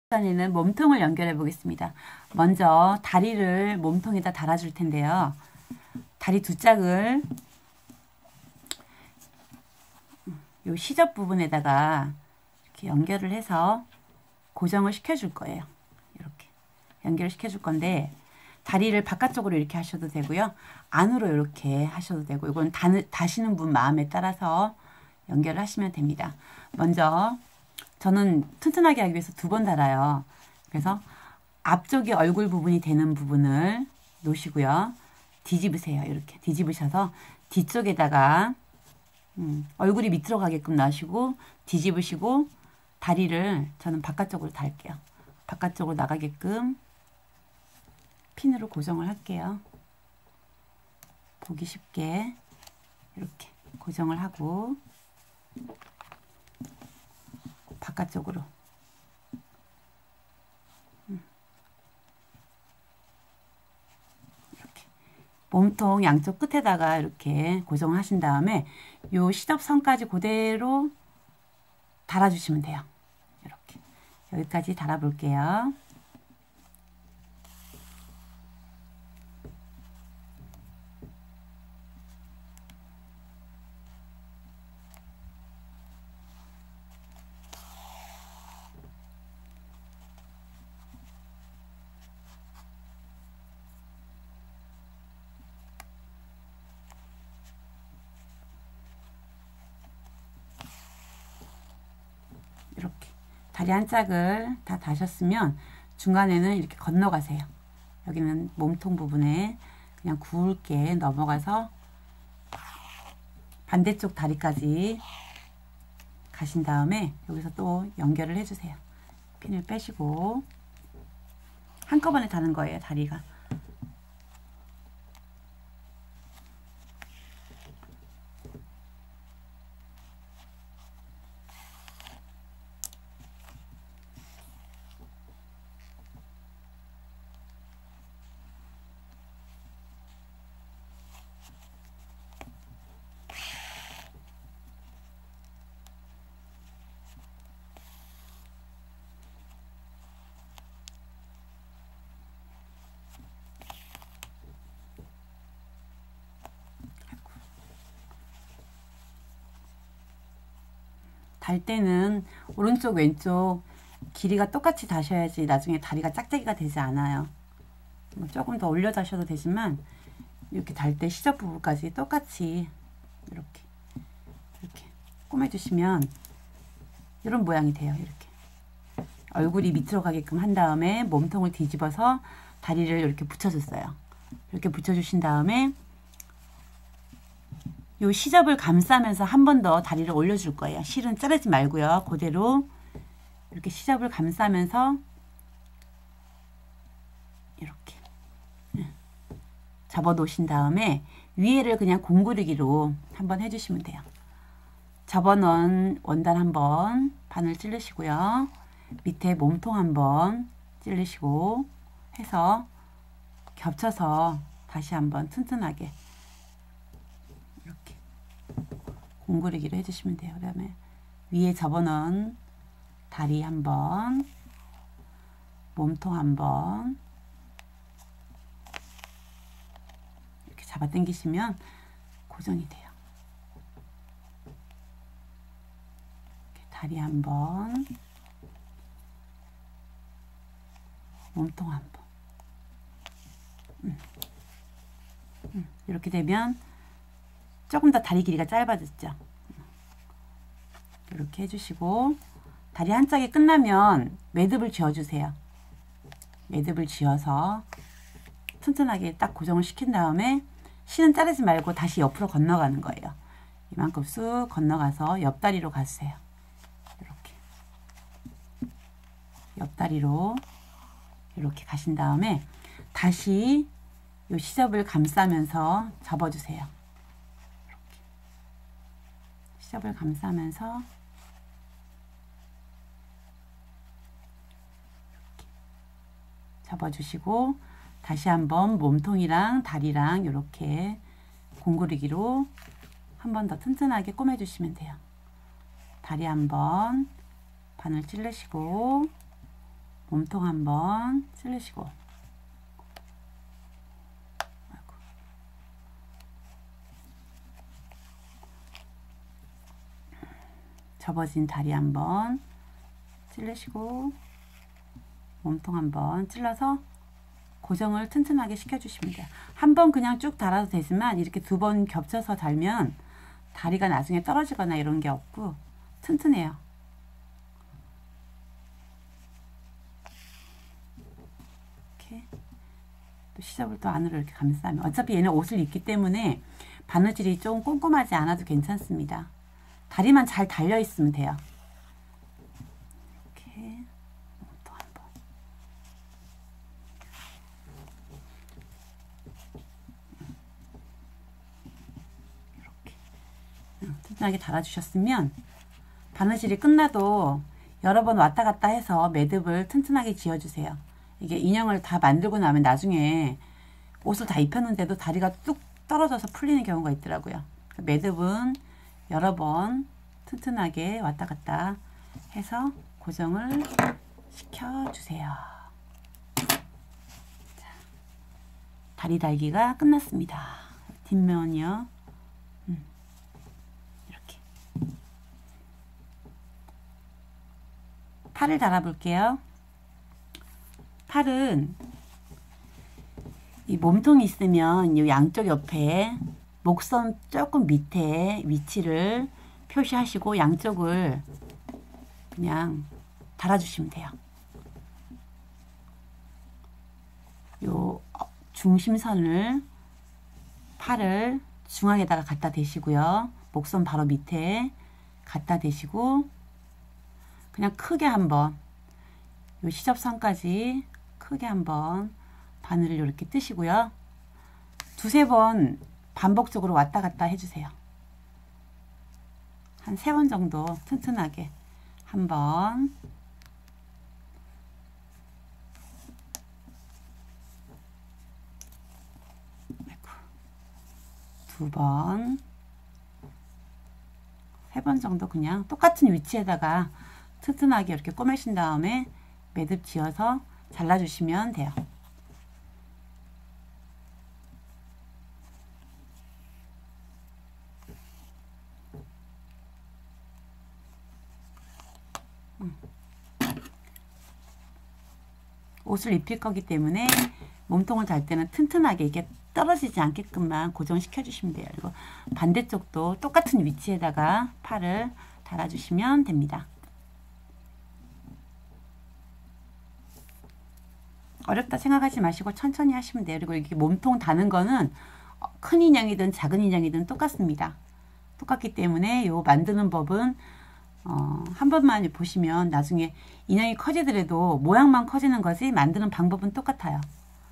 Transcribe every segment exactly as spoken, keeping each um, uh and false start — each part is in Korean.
시간에는 몸통을 연결해 보겠습니다. 먼저 다리를 몸통에다 달아줄 텐데요. 다리 두 짝을 요 시접 부분에다가 이렇게 연결을 해서 고정을 시켜줄 거예요. 이렇게 연결을 시켜줄 건데 다리를 바깥쪽으로 이렇게 하셔도 되고요. 안으로 이렇게 하셔도 되고 이건 다시는 분 마음에 따라서 연결을 하시면 됩니다. 먼저 저는 튼튼하게 하기 위해서 두 번 달아요. 그래서 앞쪽이 얼굴 부분이 되는 부분을 놓으시고요. 뒤집으세요. 이렇게 뒤집으셔서 뒤쪽에다가 음, 얼굴이 밑으로 가게끔 놔시고 뒤집으시고 다리를 저는 바깥쪽으로 달게요. 바깥쪽으로 나가게끔 핀으로 고정을 할게요. 보기 쉽게 이렇게 고정을 하고 바깥쪽으로 이렇게 몸통 양쪽 끝에다가 이렇게 고정하신 다음에 요 시접선까지 그대로 달아주시면 돼요. 이렇게 여기까지 달아볼게요. 이렇게 다리 한 짝을 다 다셨으면 중간에는 이렇게 건너가세요. 여기는 몸통 부분에 그냥 굵게 넘어가서 반대쪽 다리까지 가신 다음에 여기서 또 연결을 해주세요. 핀을 빼시고 한꺼번에 다는 거예요. 다리가. 달 때는 오른쪽 왼쪽 길이가 똑같이 다셔야지 나중에 다리가 짝짝이가 되지 않아요. 뭐 조금 더 올려 다셔도 되지만 이렇게 달 때 시접 부분까지 똑같이 이렇게 이렇게 꼬매주시면 이런 모양이 돼요. 이렇게 얼굴이 밑으로 가게끔 한 다음에 몸통을 뒤집어서 다리를 이렇게 붙여줬어요. 이렇게 붙여주신 다음에 요 시접을 감싸면서 한 번 더 다리를 올려줄 거예요. 실은 자르지 말고요. 그대로 이렇게 시접을 감싸면서 이렇게 접어 놓으신 다음에 위에를 그냥 공구르기로 한번 해주시면 돼요. 접어 놓은 원단 한번 바늘 찌르시고요. 밑에 몸통 한번 찌르시고 해서 겹쳐서 다시 한번 튼튼하게 이렇게 공구르기로 해주시면 돼요. 그 다음에 위에 접어놓은 다리 한번, 몸통 한번 이렇게 잡아 당기시면 고정이 돼요. 이렇게 다리 한번, 몸통 한번. 음. 음. 이렇게 되면 조금 더 다리 길이가 짧아졌죠. 이렇게 해주시고 다리 한 짝이 끝나면 매듭을 지어주세요. 매듭을 지어서 튼튼하게 딱 고정을 시킨 다음에 실은 자르지 말고 다시 옆으로 건너가는 거예요. 이만큼 쑥 건너가서 옆다리로 가주세요. 이렇게 옆다리로 이렇게 가신 다음에 다시 이 시접을 감싸면서 접어주세요. 시접을 감싸면서 이렇게 접어주시고 다시 한번 몸통이랑 다리랑 이렇게 공구르기로 한 번 더 튼튼하게 꼬매주시면 돼요. 다리 한번 바늘 찌르시고 몸통 한번 찌르시고, 아이고. 접어진 다리 한번 찌르시고, 몸통 한번 찔러서 고정을 튼튼하게 시켜주시면 돼요. 한 번 그냥 쭉 달아도 되지만 이렇게 두 번 겹쳐서 달면 다리가 나중에 떨어지거나 이런 게 없고 튼튼해요. 이렇게 또 시접을 또 안으로 이렇게 감싸면, 어차피 얘는 옷을 입기 때문에 바느질이 좀 꼼꼼하지 않아도 괜찮습니다. 다리만 잘 달려 있으면 돼요. 이렇게 또 한번. 이렇게 튼튼하게 달아주셨으면 바느질이 끝나도 여러 번 왔다 갔다 해서 매듭을 튼튼하게 지어주세요. 이게 인형을 다 만들고 나면 나중에 옷을 다 입혔는데도 다리가 뚝 떨어져서 풀리는 경우가 있더라고요. 매듭은 여러 번 튼튼하게 왔다 갔다 해서 고정을 시켜주세요. 자, 다리 달기가 끝났습니다. 뒷면이요. 음, 이렇게. 팔을 달아볼게요. 팔은 이 몸통이 있으면 이 양쪽 옆에 목선 조금 밑에 위치를 표시하시고 양쪽을 그냥 달아주시면 돼요. 요 중심선을 팔을 중앙에다가 갖다 대시고요. 목선 바로 밑에 갖다 대시고 그냥 크게 한번 요 시접선까지 크게 한번 바늘을 이렇게 뜨시고요. 두세 번 반복적으로 왔다 갔다 해주세요. 한 세 번 정도 튼튼하게 한번, 두 번, 세 번 정도 그냥 똑같은 위치에다가 튼튼하게 이렇게 꼬매신 다음에 매듭 지어서 잘라주시면 돼요. 음. 옷을 입힐 거기 때문에 몸통을 달 때는 튼튼하게 이게 떨어지지 않게끔만 고정시켜 주시면 돼요. 그리고 반대쪽도 똑같은 위치에다가 팔을 달아주시면 됩니다. 어렵다 생각하지 마시고 천천히 하시면 돼요. 그리고 이렇게 몸통 다는 거는 큰 인형이든 작은 인형이든 똑같습니다. 똑같기 때문에 요 만드는 법은 어, 한 번만 보시면 나중에 인형이 커지더라도 모양만 커지는 거지 만드는 방법은 똑같아요.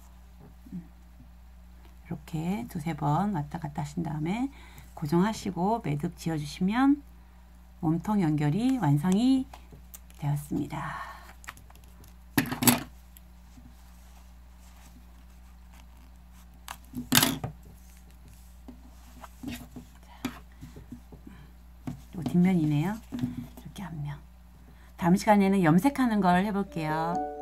이렇게 두세 번 왔다 갔다 하신 다음에 고정하시고 매듭 지어주시면 몸통 연결이 완성이 되었습니다. 뒷면이네요. 이렇게 앞면. 다음 시간에는 염색하는 걸 해볼게요.